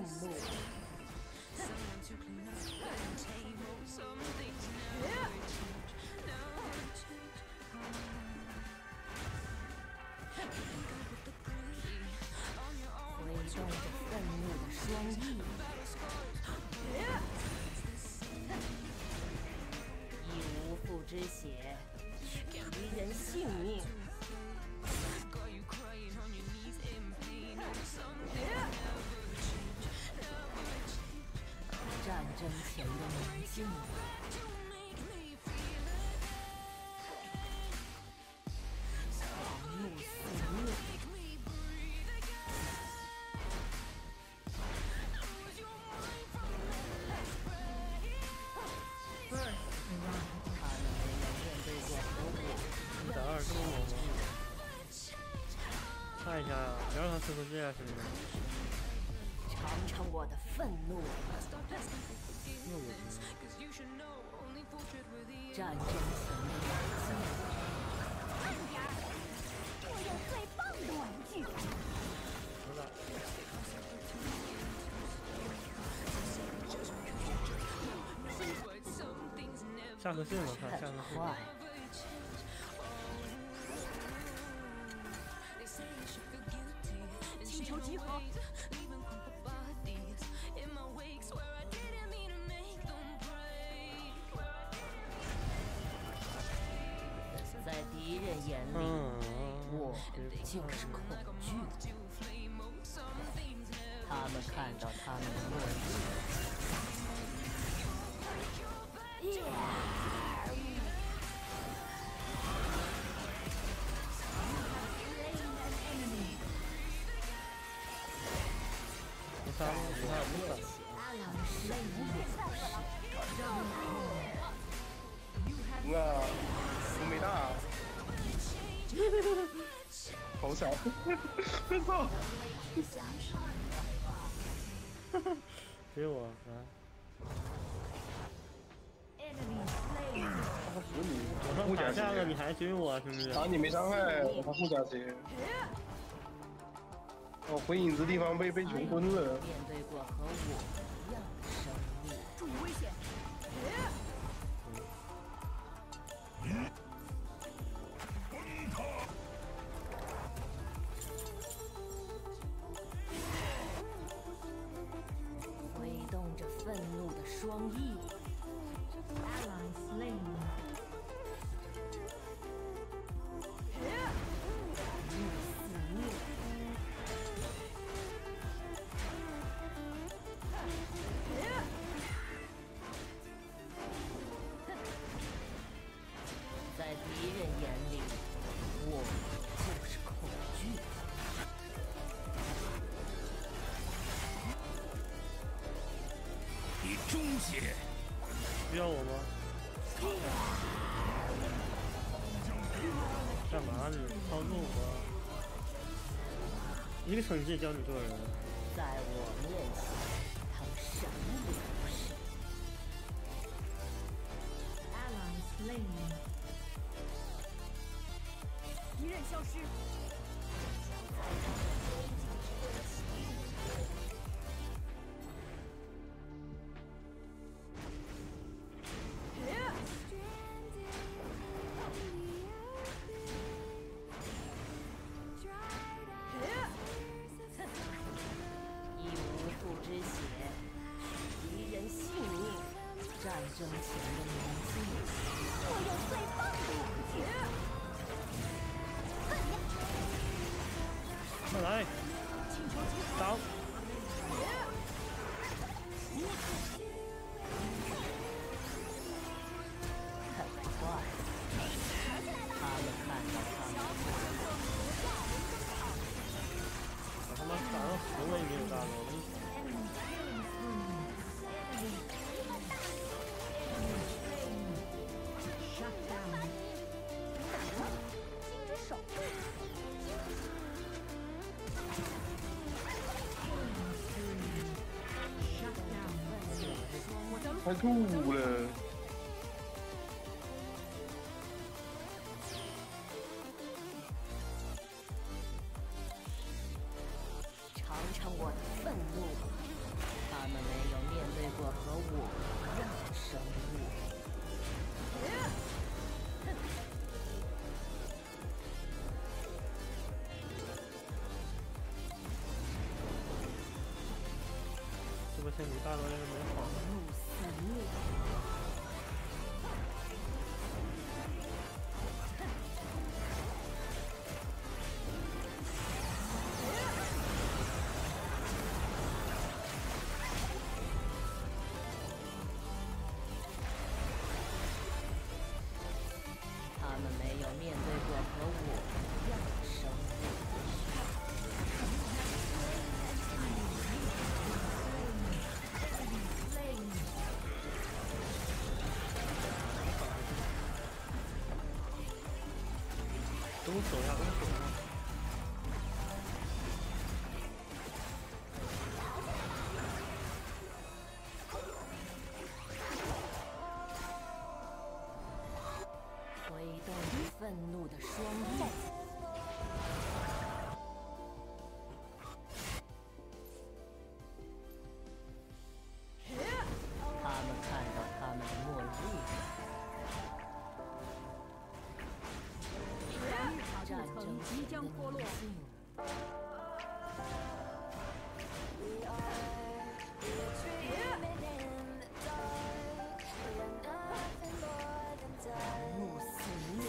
愤怒。挥动着愤怒的双翼，以无父之血取敌人性命。战争前的宁静，狂怒肆虐。他们没有面对过和我 1打2这么猛吗？看一下呀，别让他吃回去啊，兄弟们！ 尝尝我的愤怒。战争前的冷静。慢点儿，我有最棒的玩具。 下个线我看，下个线。 请求集合。在敌人眼里，我就是恐惧。他们看到他们的落日。 不杀了，不杀了，不杀了。 哇，苏梅大，好惨！别走！ 给我来。 他扶你， 我打下了，你还追我，兄弟！ 打你没伤害，他护甲鞋。哦，回影子地方被穷蹲了。 面对过和我一样的生命，注意危险！挥动着愤怒的双翼。Ally slain。在敌人眼里，我就是恐惧。 你终结！ 需要我吗？干嘛你操纵我？一个惩戒教你做人。 在我面前，他们什么也不是。Ally slain。敌人消失。以无父之血取敌人性命，战争前的宁静。我有最棒的武器。 快来！打！ 很快，他们看到他们。 我他妈打到10了也没有大了， 太吐了。 尝尝我的愤怒。 个仙女大罗也没跑。 怒死你！他们没有面对过和我一样的生活。 动手呀，动手呀！ 挥动愤怒的双刃。他们看到他们的末日。战争即将脱落。怒死你！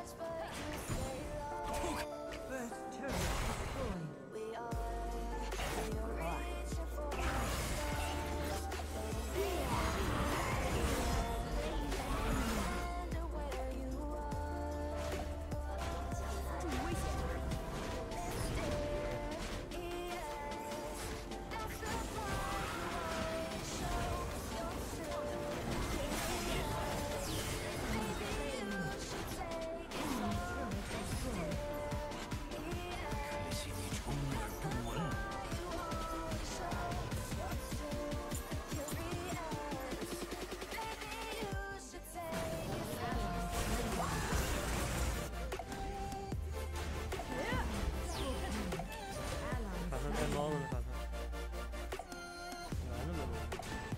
卡特带猫了呢，卡特。来了呢都。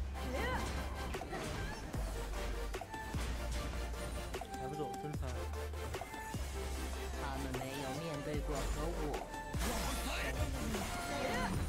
还不走，真惨。 他们没有面对过和我一样的生活。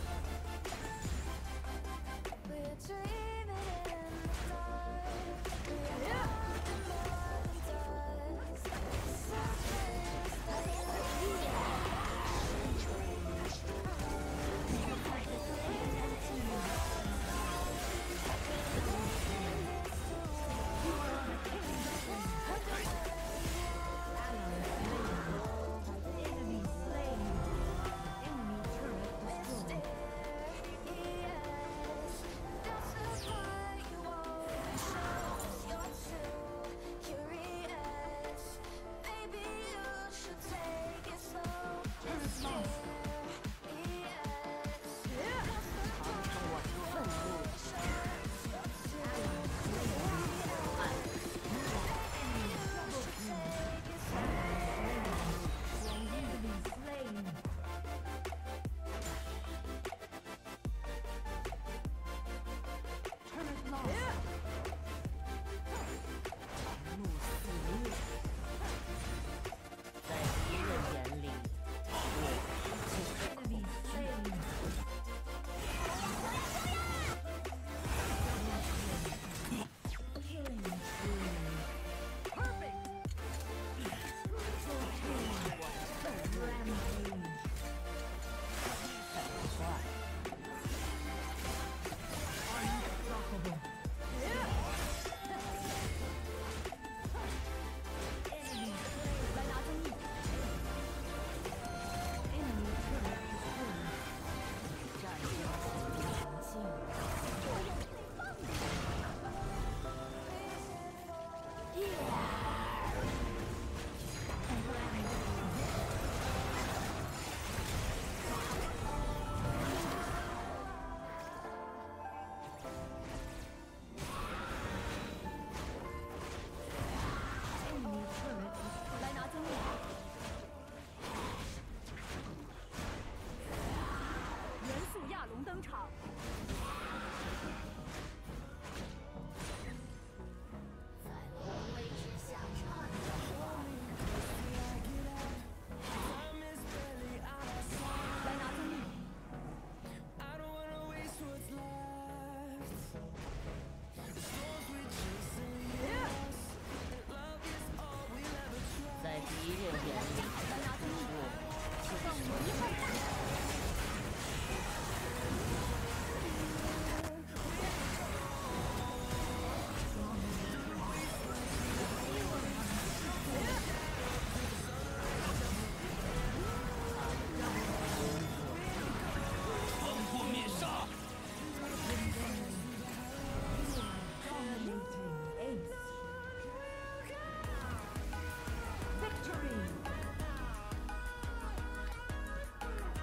亚龙登场。